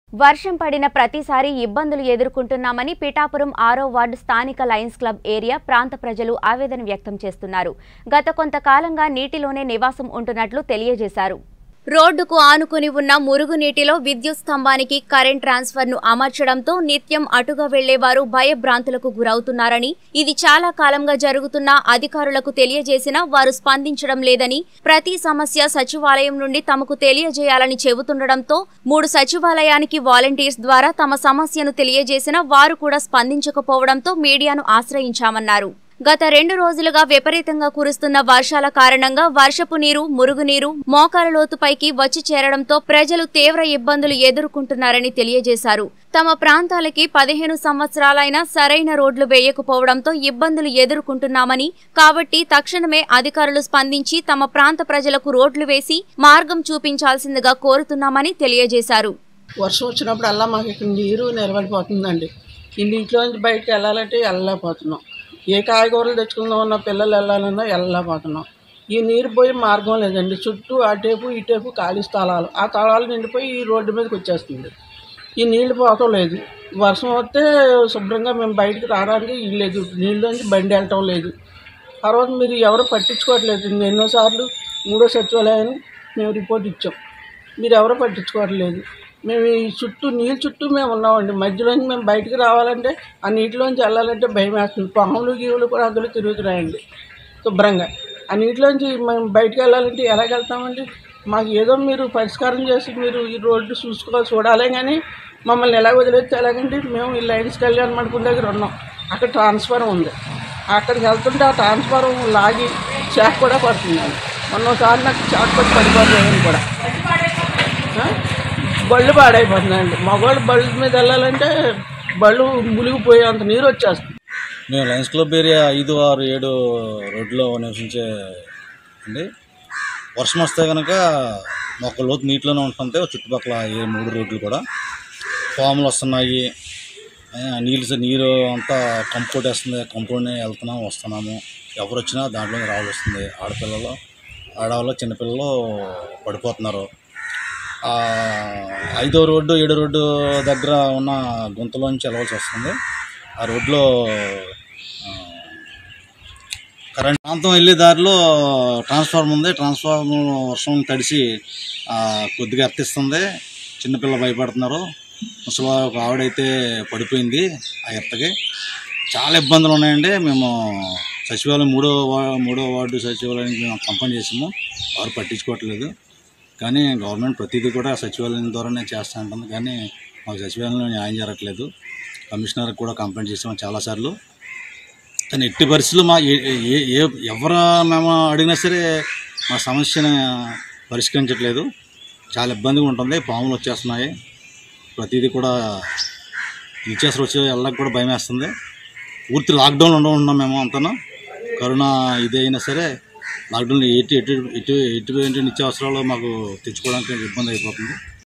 వర్షం పడిన ప్రతిసారి ఇబ్బందులు ఎదుర్కొంటున్నామని పిఠాపురం 6వ వార్డు స్థానిక లయన్స్ క్లబ్ ఏరియా ప్రాంత ప్రజలు ఆవేదన వ్యక్తం చేస్తున్నారు. గత కొంతకాలంగా నీటిలోనే నివాసం ఉంటున్నట్లు తెలియజేశారు. రోడ్డుకు ఆనుకుని ఉన్న మురుగునీటిలో విద్యుత్ స్తంభానికి కరెంట్ ట్రాన్స్ఫర్ ను అమర్చడంతో నిత్యం అటుగా వెళ్లేవారు భయభ్రాంతులకు గురవుతున్నారని, ఇది చాలా కాలంగా జరుగుతున్నా అధికారులకు తెలియజేసినా వారు స్పందించడం లేదని, ప్రతి సమస్య సచివాలయం నుండి తమకు తెలియజేయాలని చెబుతుండటంతో 3 సచివాలయానికి వాలంటీర్స్ ద్వారా తమ సమస్యను తెలియజేసినా వారు కూడా స్పందించకపోవడంతో మీడియాను ఆశ్రయించామన్నారు. గత 2 రోజులుగా విపరీతంగా కురుస్తున్న వర్షాల కారణంగా వర్షపు నీరు, మురుగునీరు మోకాల లోతుపైకి వచ్చి చేరడంతో ప్రజలు తీవ్ర ఇబ్బందులు ఎదుర్కొంటున్నారని తెలియజేశారు. తమ ప్రాంతాలకి 15 సంవత్సరాలైనా సరైన రోడ్లు వేయకపోవడంతో ఇబ్బందులు ఎదుర్కొంటున్నామని, కాబట్టి తక్షణమే అధికారులు స్పందించి తమ ప్రాంత ప్రజలకు రోడ్లు వేసి మార్గం చూపించాల్సిందిగా కోరుతున్నామని తెలియజేశారు. వర్షం వచ్చినప్పుడు అలా మాకు ఇక్కడ నీరు నిలబడిపోతుందండి. ఈ నీటిలో నుంచి బయటకు వెళ్ళాలంటే వెళ్ళలేకపోతున్నాం. ఏ కాయగూరలు తెచ్చుకుందాం ఉన్న పిల్లలు వెళ్ళాలన్నా వెళ్ళలేకపోతున్నాం. ఈ నీరు పోయి మార్గం లేదండి. చుట్టూ అటేపు ఇటేపు ఖాళీ స్థలాలు, ఆ స్థలాలు నిండిపోయి ఈ రోడ్డు మీదకి వచ్చేస్తుంది. ఈ నీళ్లు పోవటం లేదు. వర్షం వస్తే శుభ్రంగా మేము బయటకు రావడానికి లేదు, నీళ్ళలోంచి బండి వెళ్ళటం లేదు. తర్వాత మీరు ఎవరు పట్టించుకోవట్లేదు. ఎన్నోసార్లు 3వ సచివాలయాన్ని మేము రిపోర్ట్ ఇచ్చాం, మీరు ఎవరు పట్టించుకోవట్లేదు. మేము ఈ నీళ్ళ చుట్టూ మేము ఉన్నామండి. మధ్యలోంచి మేము బయటికి రావాలంటే, ఆ నీటిలోంచి వెళ్ళాలంటే భయం వేస్తుంది. పాములు గీవులు కూడా అందులో తిరుగుతున్నాయండి శుభ్రంగా. ఆ నీటిలోంచి మేము బయటికి వెళ్ళాలంటే ఎలాగెళ్తామండి? మాకు ఏదో మీరు పరిష్కారం చేసి మీరు ఈ రోడ్డు చూడాలే కానీ మమ్మల్ని ఎలా వదిలేస్తే ఎలాగండి? మేము ఈ లయన్స్ కళ్యాణ మండపం దగ్గర ఉన్నాం. అక్కడ ట్రాన్స్ఫారం ఉంది. అక్కడికి వెళ్తుంటే ఆ ట్రాన్స్ఫారం లాగి షాక్ కూడా పడుతుందండి. మొన్నసారి నాకు షాక్ పట్టి పడిపోతుంది కూడా. బళ్ళు పాడైపోతుందండి. మగవాళ్ళు బళ్ళ మీద వెళ్ళాలంటే బళ్ళు మునిగిపోయేంత నీరు వచ్చేస్తుంది. మేము లయన్స్ క్లబ్ ఏరియా 5, 6, 7 రోడ్లో నివసించే అండి. వర్షం వస్తే కనుక మొక్క లోతు నీటిలోనే ఉంటుంది. చుట్టుపక్కల 3 రోడ్లు కూడా పాములు వస్తున్నాయి. నీరు అంతా కంపౌండ్ వేస్తుంది. కంపౌండ్ని వెళ్తున్నాము వస్తున్నాము. ఎవరు వచ్చినా దాంట్లో రావాల్సి వస్తుంది. ఆడపిల్లలు, ఆడవాళ్ళు, చిన్నపిల్లలు పడిపోతున్నారు. 5వ రోడ్డు 7 రోడ్డు దగ్గర ఉన్న గుంతలోంచి వెళ్ళవలసి వస్తుంది. ఆ రోడ్లో కరెంట్ ప్రాంతం వెళ్ళే దారిలో ట్రాన్స్ఫార్మర్ ఉంది. ట్రాన్స్ఫార్మర్ వర్షం తడిసి కొద్దిగా ఎర్తిస్తుంది. చిన్నపిల్లలు భయపడుతున్నారు. ముసలి ఒక ఆవిడైతే పడిపోయింది. ఆ ఎర్తకి చాలా ఇబ్బందులు ఉన్నాయండి. మేము సచివాలయం 3వ వార్డు సచివాలయానికి మేము కంప్లైంట్ చేసాము. వారు పట్టించుకోవట్లేదు. కానీ గవర్నమెంట్ ప్రతిదీ కూడా సచివాలయం ద్వారానే చేస్తూ ఉంటుంది. కానీ మాకు సచివాలయంలో న్యాయం జరగట్లేదు. కమిషనర్కి కూడా కంప్లైంట్ చేసాము చాలాసార్లు. కానీ ఎట్టి పరిస్థితులు ఎవరు మేము అడిగినా సరే మా సమస్యను పరిష్కరించట్లేదు. చాలా ఇబ్బందిగా ఉంటుంది. పాములు వచ్చేస్తున్నాయి. ప్రతిదీ కూడా టీచర్స్ వచ్చి వెళ్ళడానికి కూడా భయం వేస్తుంది. పూర్తి లాక్డౌన్ ఉన్నాం మేము అంతను. కరోనా ఇది అయినా సరే లాక్డౌన్ ఎటువంటి నిత్యావసరాలు మాకు తెచ్చుకోవడానికి ఇబ్బంది అయిపోతుంది.